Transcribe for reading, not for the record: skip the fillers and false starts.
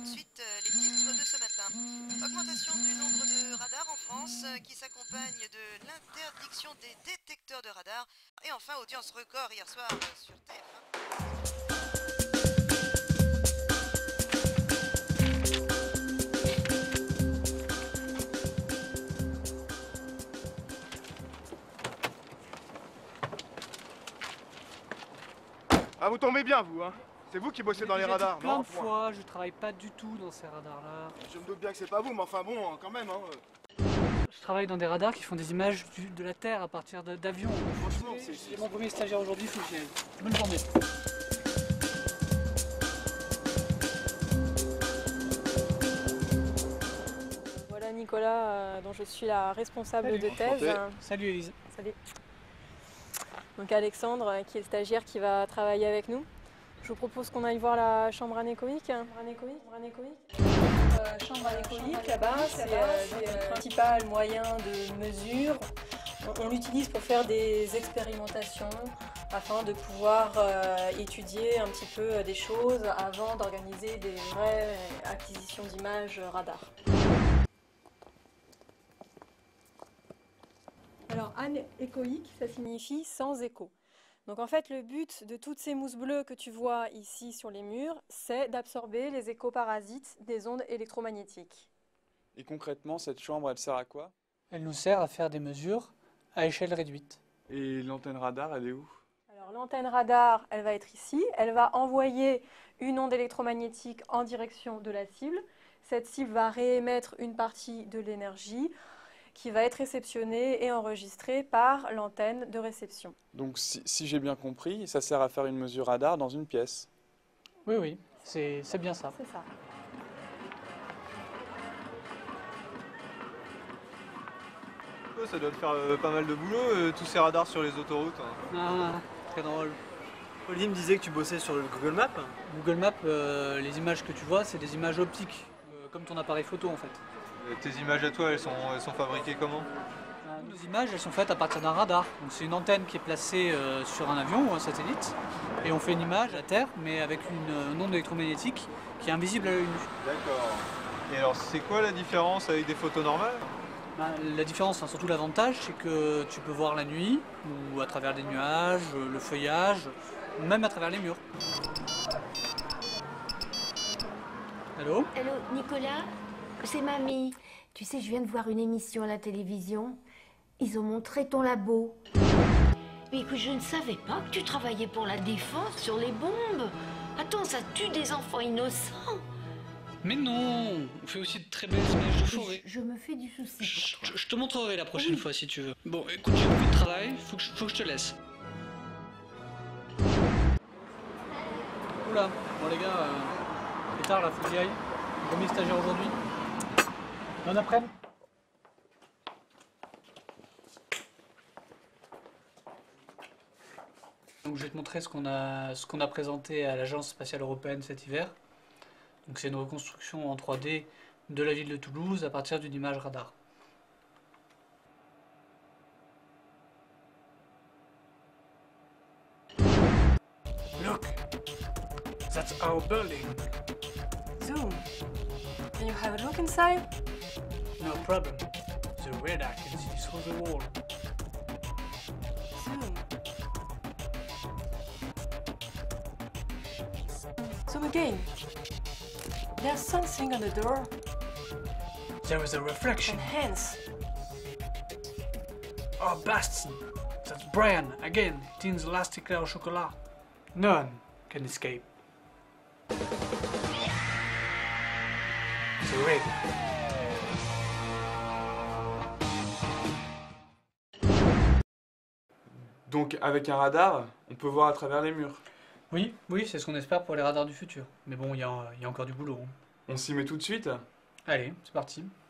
de suite les titres de ce matin. Augmentation du nombre de radars en France qui s'accompagne de l'interdiction des détecteurs de radars. Et enfin, audience record hier soir sur TF1. Ah, vous tombez bien, vous, hein? C'est vous qui bossez dans les radars, plein non? de fois, je travaille pas du tout dans ces radars-là. Je me doute bien que c'est pas vous, mais enfin bon, quand même, hein. Je travaille dans des radars qui font des images de la Terre à partir d'avions. Franchement, C'est mon premier stagiaire aujourd'hui, il faut que j'y aille. Bonne journée. Voilà Nicolas, dont je suis la responsable Salut. de thèse. Salut Elise. Salut. Donc Alexandre, qui est le stagiaire qui va travailler avec nous. Je vous propose qu'on aille voir la chambre anéchoïque. Chambre anéchoïque, là-bas, c'est le principal moyen de mesure. On l'utilise pour faire des expérimentations afin de pouvoir étudier un petit peu des choses avant d'organiser des vraies acquisitions d'images radar. Alors anéchoïque, ça signifie sans écho. Donc en fait, le but de toutes ces mousses bleues que tu vois ici sur les murs, c'est d'absorber les échoparasites des ondes électromagnétiques. Et concrètement, cette chambre, elle sert à quoi? Elle nous sert à faire des mesures à échelle réduite. Et l'antenne radar, elle est où? Alors l'antenne radar, elle va être ici. Elle va envoyer une onde électromagnétique en direction de la cible. Cette cible va réémettre une partie de l'énergie qui va être réceptionnée et enregistrée par l'antenne de réception. Donc si j'ai bien compris, ça sert à faire une mesure radar dans une pièce. Oui, c'est bien ça. C'est ça. Ça doit te faire pas mal de boulot, tous ces radars sur les autoroutes. Ah, très drôle. Olivier me disait que tu bossais sur le Google Maps. Google Maps, les images que tu vois, c'est des images optiques, comme ton appareil photo en fait. Tes images à toi, elles sont fabriquées comment? Nos images, elles sont faites à partir d'un radar. Donc c'est une antenne qui est placée sur un avion ou un satellite. Et on fait une image à terre, mais avec une onde électromagnétique qui est invisible à l'œil nu. D'accord. Et alors c'est quoi la différence avec des photos normales? La différence, enfin, surtout l'avantage, c'est que tu peux voir la nuit, ou à travers des nuages, le feuillage, ou même à travers les murs. Allô? Allô, Nicolas? C'est mamie. Tu sais, je viens de voir une émission à la télévision. Ils ont montré ton labo. Mais écoute, je ne savais pas que tu travaillais pour la défense sur les bombes. Attends, ça tue des enfants innocents. Mais non, on fait aussi de très belles images de forêt. Je me fais du souci pour toi. Je te montrerai la prochaine Oui. fois si tu veux. Bon, écoute, j'ai beaucoup de travail, faut que je te laisse. Oula, bon les gars, c'est tard là, faut que j'y aille. Premier stagiaire aujourd'hui. Bon après-midi. Donc je vais te montrer ce qu'on a présenté à l'Agence spatiale européenne cet hiver. Donc c'est une reconstruction en 3D de la ville de Toulouse à partir d'une image radar. Look, that's our building. Zoom. Can you have a look inside? No problem. The radar can see through the wall. Zoom. Zoom again. There's something on the door. There is a reflection. And hands. Oh, Bastion! That's Brian, again, eating the last éclair au chocolat. None can escape. The rig. Donc avec un radar, on peut voir à travers les murs. Oui, c'est ce qu'on espère pour les radars du futur. Mais bon, il y a encore du boulot. On s'y met tout de suite? Allez, c'est parti.